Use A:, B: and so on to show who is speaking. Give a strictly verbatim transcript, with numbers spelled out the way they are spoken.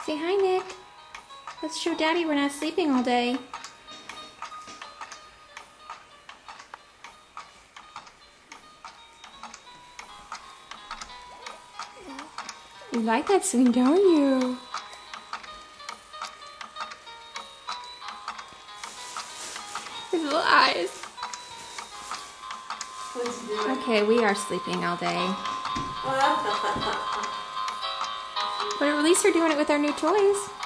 A: Say hi, Nick. Let's show Daddy we're not sleeping all day. You like that swing, don't you? His little eyes.
B: What's he doing?
A: Okay, we are sleeping all day. But at least we're doing it with our new toys.